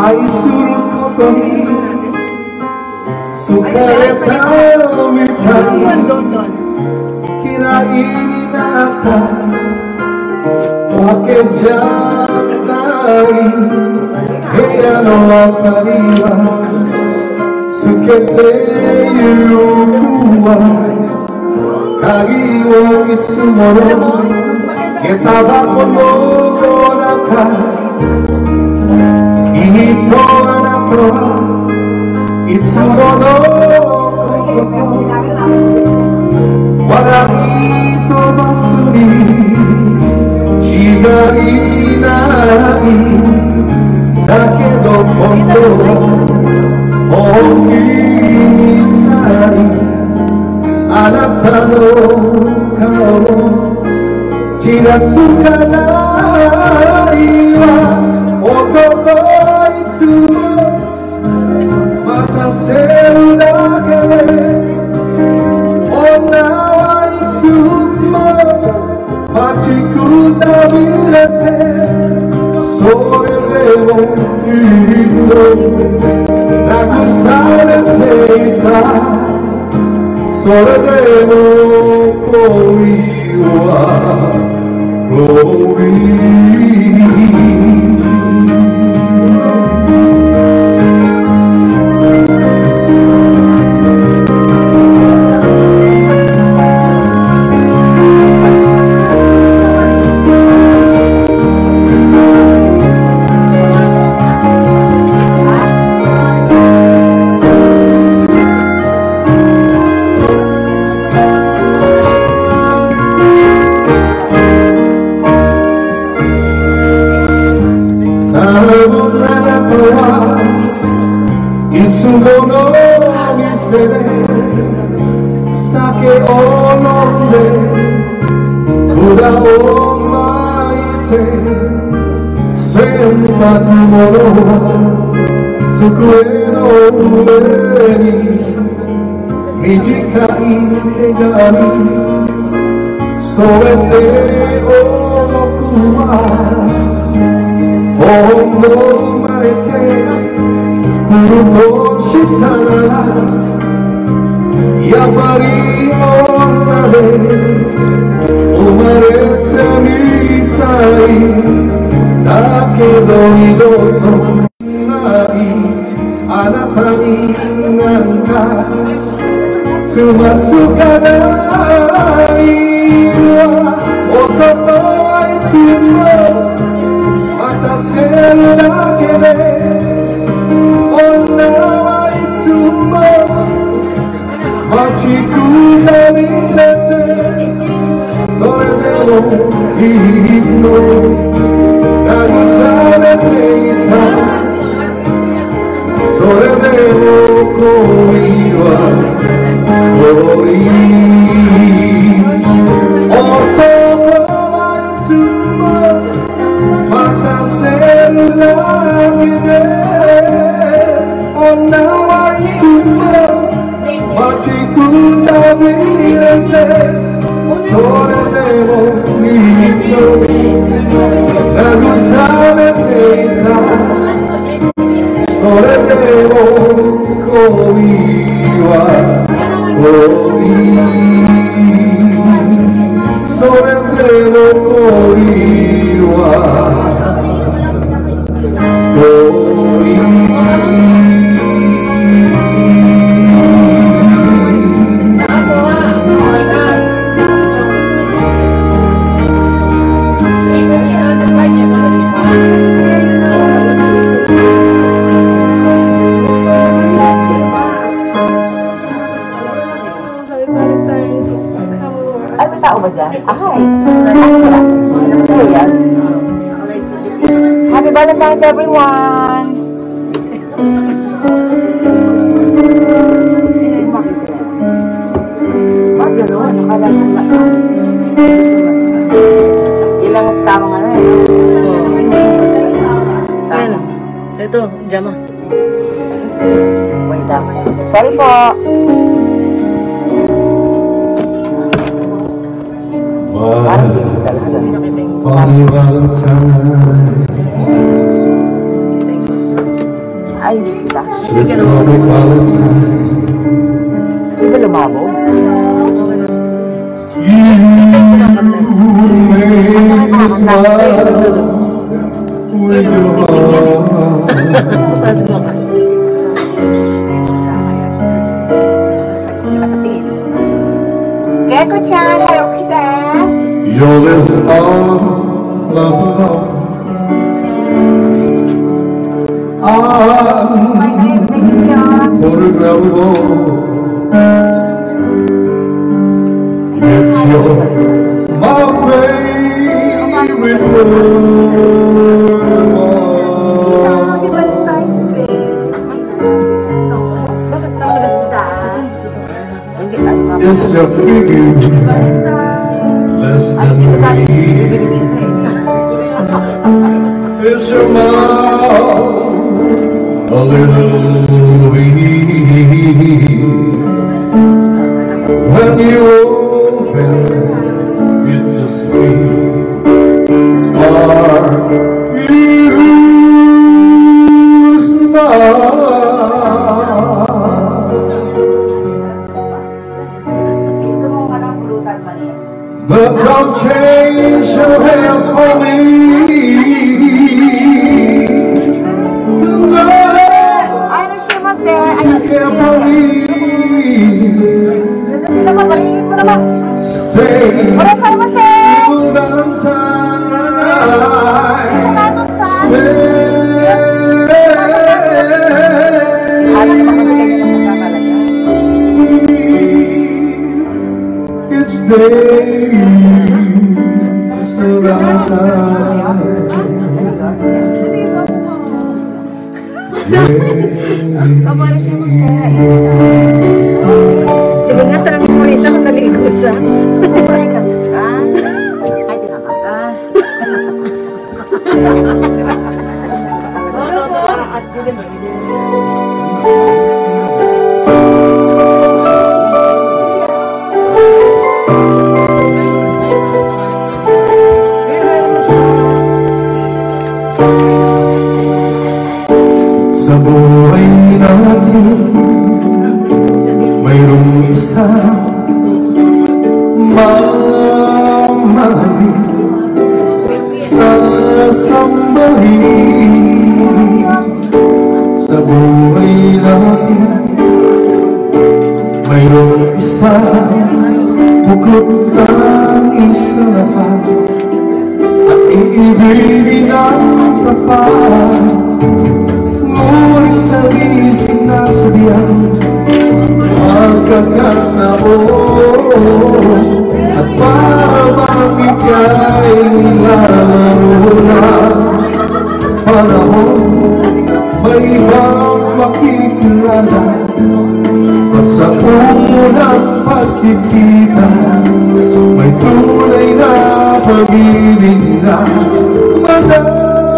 愛することに疲れたみたい嫌いになったわけじゃない部屋の明かりはつけてゆくわ鍵をいつもの下駄箱の中きっとあなたはいつものこと笑い飛ばすに違いないだけど今度は本気みたいあなたの顔ちらつかないわ男いつも待たせるだけで女はいつも待ちくたびれてそれでもいいと慰めていたそれでも恋は恋いつもの店で酒を飲んで札を巻いて洗濯物は机の上に短い手紙添えておくわほんの生まれて来るとしたならやっぱり女で生まれてみたいだけど二度とないあなたになんかつまずかないわ男はいつも待たせるだけで女はいつも待ちくたびれてそれでもいいと慰めていたそれでも恋は恋男はいつも待たせるだけで女はいつも待ちくたびれてそれでもいいと慰めていたそれでも恋は恋それでも恋は恋 ba dyan? Hi! Sa'yo yan? Happy Valentine's everyone! Bakit gano'n? Akala mo na. Ilang tamang ano eh. Ayan. Ito, jama. Wait lang. Sorry po. Funny Valentine Ay, kita. Sweet Mommy Valentine. Di ba lumabo? You make me smile with your heart. Tapos mo ka. Keko-chan, hello kita. Your lips are love. Unforgettable. Yet you're my favorite word. Valentine's Day. Bakit nakalabas mo ta? It's your figure less than me. It's your mouth a little weak. When you open it, just speak. Are you smile? But don't change your hair for me. Ano siya mo, sir? Sila mo, barihin mo naman. Stay. Wala sa'yo mo, sir. Ano naman kasi ganyan ang magkakalaga? It's days around time. Kamara siya mo, sir. Sige nga, tanongin mo rin siya kung naligo siya. Ay, kantas ka. Ay, tinakap ka. Sa buhay natin, mayroong isa mamahalin, sasambahin. Sa buhay natin, mayroong isa bukod tanging sa lahat, at iibigin ang tapat. Ngunit sa isip na sabihan, magkakataon, at para bang ika'y nilalaro na panahon, may ibang makikilala. At sa unang pagkikita, may tunay na pag-ibig na madama.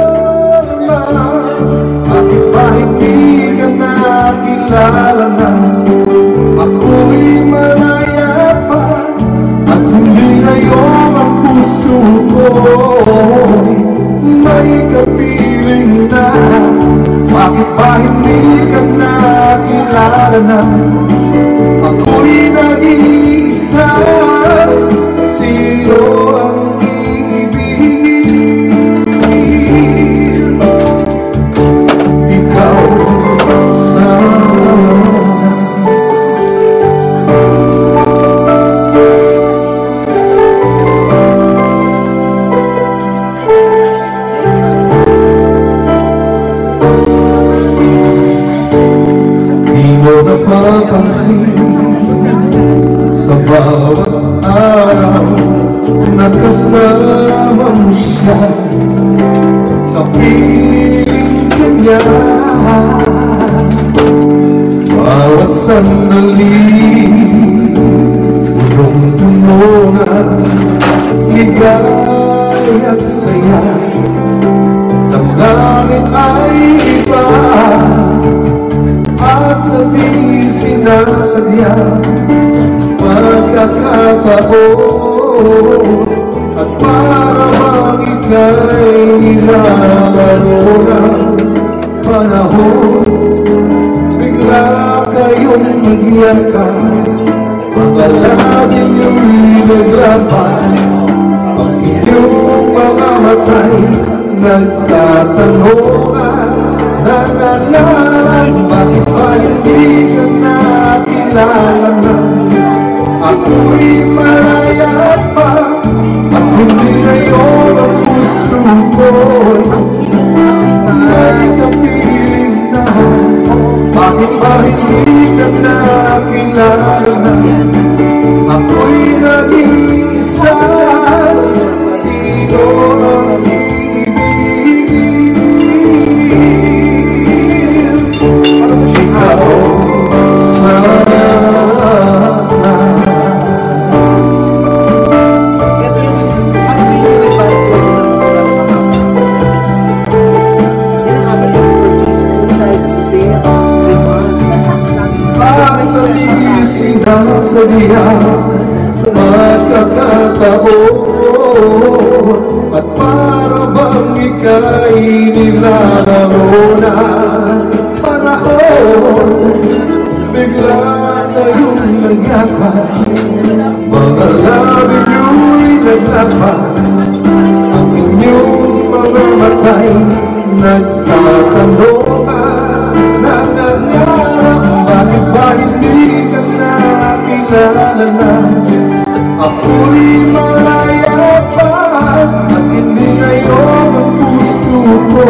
Bakit ba hindi ka nakilala na? Ako'y malaya pa, at hindi ngayon ang puso ko'y may kapiling na. Bakit ba hindi ka nakilala na? Ako'y nag-iisa. Sino ang iibigin? Ikaw sana. Di mo napapansin sa bawat araw na kasama mo siya, kapiling ka niya. Bawat sandali, punong-puno na ligaya at saya. Damdamin ay iba, at sa di sinasadya, magkakataon, at para bang ika'y nilalaro ng panahon, nagyakap, pagkalagi niyong naglapay, ang inyong mga matay nagtatanungan, nangangarap, bakit ba hindi ka nakilala na? Ako'y malaya pa, at hindi ngayon ang puso ko'y may kapiling na. Bakit ba hindi ka nakilala na? Ako'y naging isa, sino ang ibigin? Ikaw sana. Sinasadya magkakataon, at para bang ika'y nilalaro na panahon, bigla kayong nagyakap, mga labi nyo'y naglapad, ang inyong mga matay nagtatanungan, nangangarap, bakit ba hindi ka nakilala na? Ako'y malaya pa, at hindi ngayon ang puso ko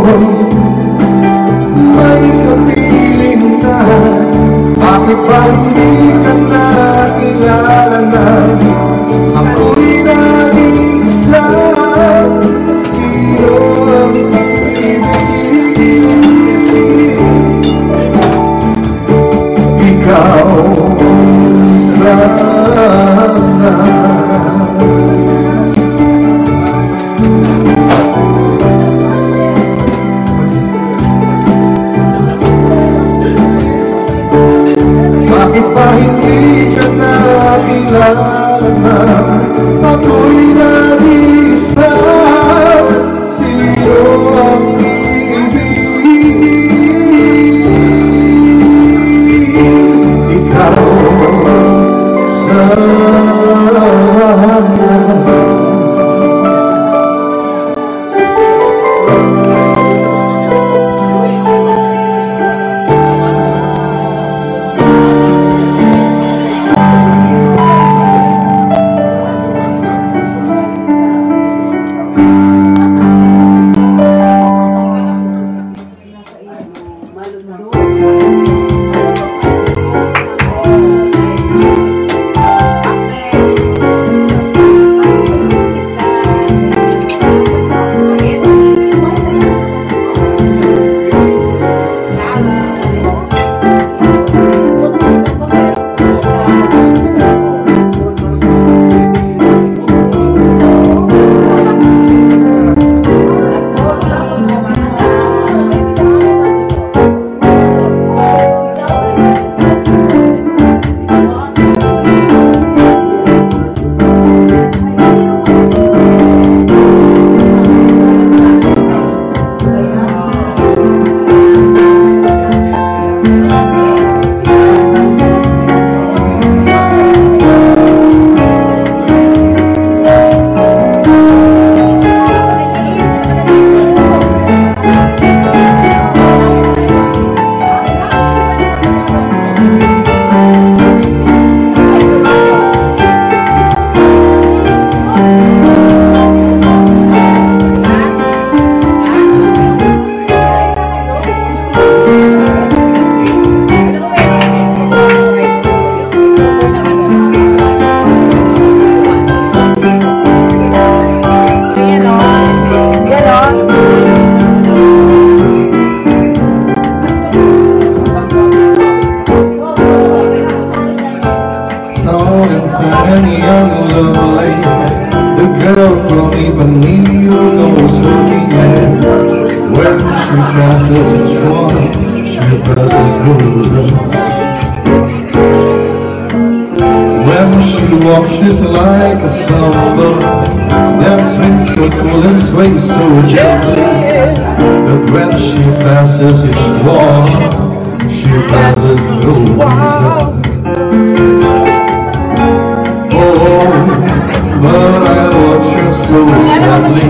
may kapiling na. Bakit ba hindi ka nakilala na? Ako'y naging isa, sino ang ibigin? Ikaw sana. Bakit ba hindi ka nakilala na? Ako'y nag-isa, sino ang ibigin? Ikaw sana. And young lovely, the girl don't even need those looking at. When she passes, it's wrong, she passes moves up. When she walks, she's like a samba that swings so cool and sways so gently. But when she passes, it's wrong, she passes through. Oh, but I watch her so sadly.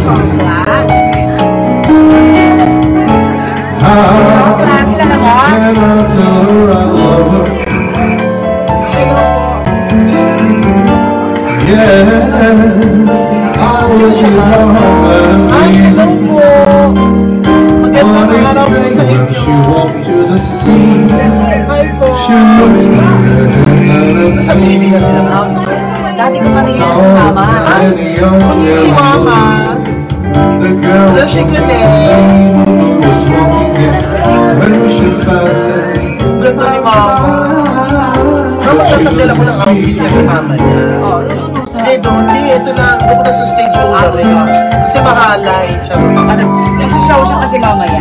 How can I tell her I love her? Yes, I would love her. Hello po! Magandang araw po sa When inyo. she walked to the sea, Hi po! she looks Sa meeting na sila. Dati ko pa rin yan si Mama. Si Mama. The girl Wala siya good eh. was walking there. When she passes, Ganda ni Mama. Mama, tatagdala ko ng outfit niya si Mama niya. Oh, tutulong sa... Hindi, doon. Hindi, ito lang. Doon ko na sa stage owner rin. Kasi mahalay. Charot. Nagsishow siya kasi mamaya.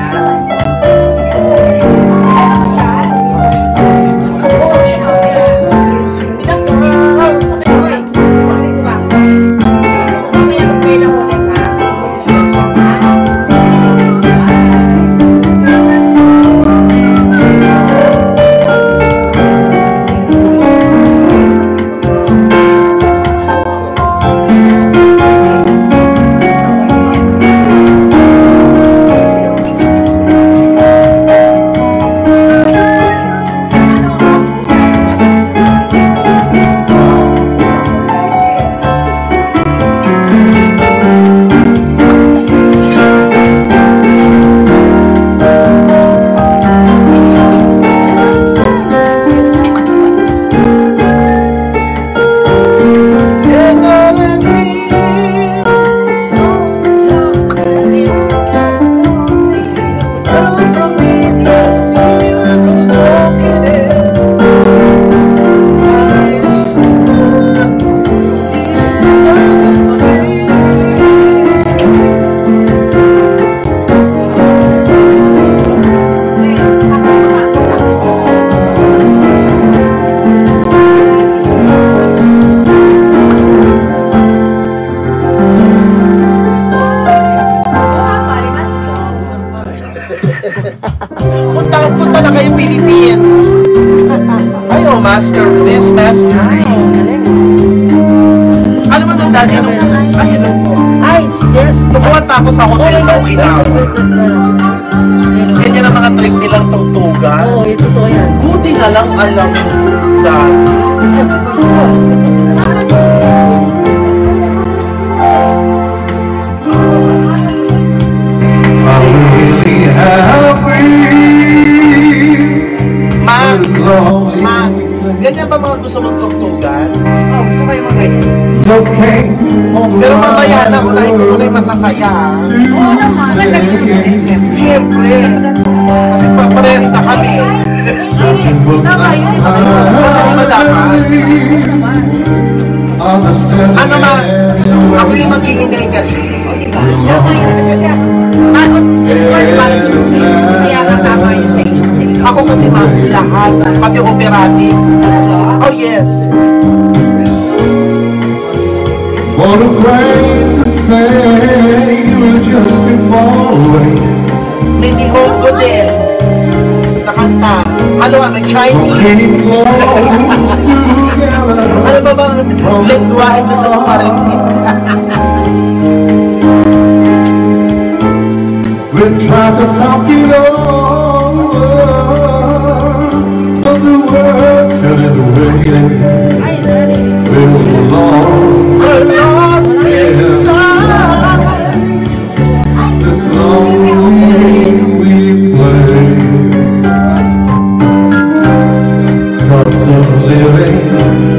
Punta na kayo Philippines. Ayo, master this, master that. Ano man ang dati nung... Ay, hello po. Ice, yes. Bukuhan tapos sa hotel sa Okinawa. Ganyan ang mga trip nilang tugtugan. Oo, ito to yan. Buti na lang alam mo dati. I'm really happy. Ma, ganyan ba mga gusto mong tugtugan? Oh, gusto ko yung mga ganyan. Looking for Pero mamaya na kung ko na yung masasaya. Oo naman, nagkalit ko din siyempre. Siyempre. Kasi pares na kami. searching for Tama, yun di ba kayo? Baka iba dapat. understand. Ano ma, ako yung mag-iingay kasi. Kaya ka tama yun sa inyo. Ako kasi ma, lahat. Pati operatic. Oh yes. What a great to say you were just before away. Ninihog ko din. Nakanta. Ano may Chinese? Getting close together. Ano ba bang lengguwahe ko sa mga rin? We'll try to talk it over, but the words get in the way. We're lost inside this lonely we play. Thoughts of living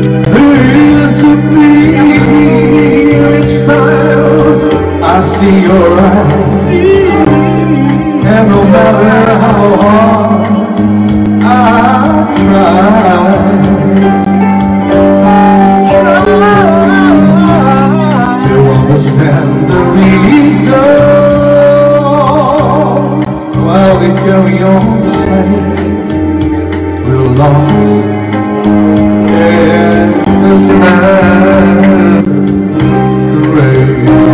disappear each time I see your eyes. And no matter how hard I try to understand the reason why we carry on the same, we're lost in this masquerade.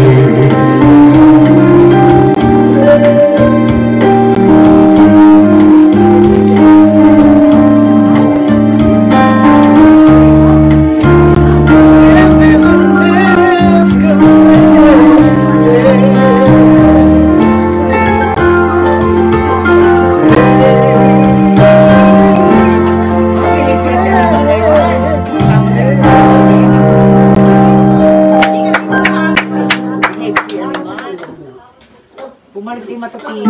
Bumalik din matapin.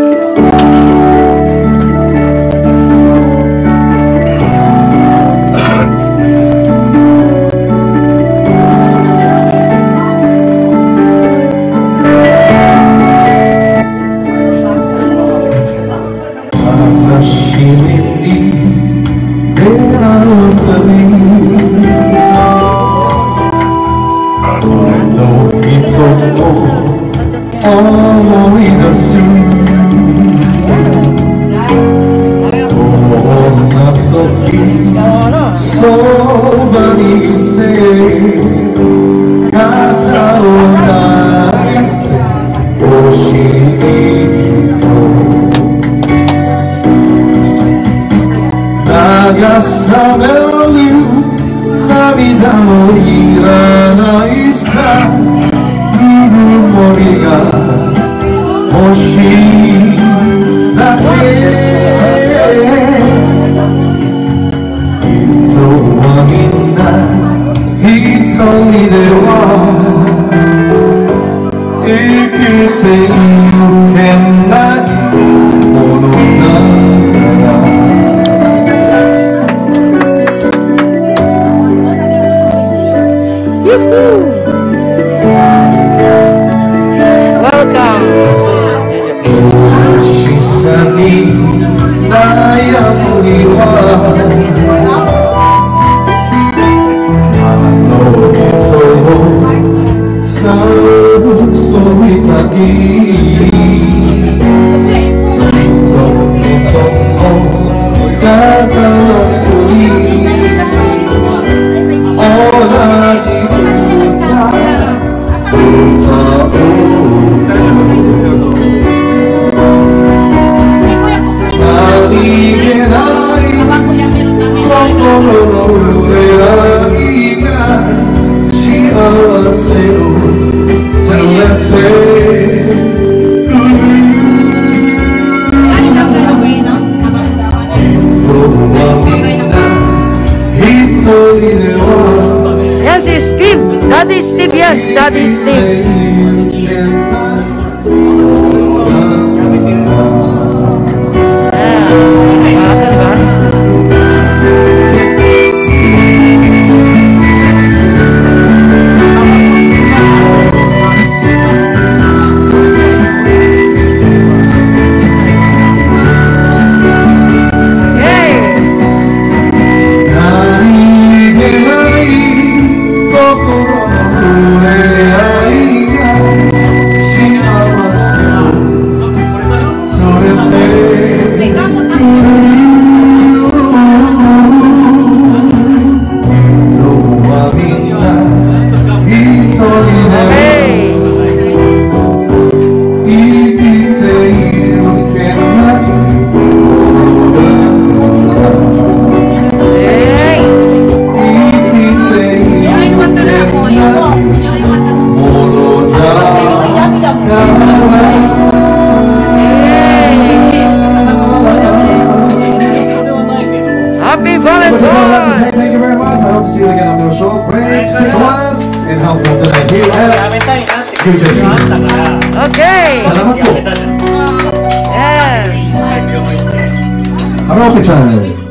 Yes, it's Steve. Daddy Steve, yes, Daddy Steve. Happy Valentine's! Thank you very much. I hope to see you again on the show. Great, stay alive, and help us tonight here at Good Day. Okay. Salamat po. Yes. Happy time.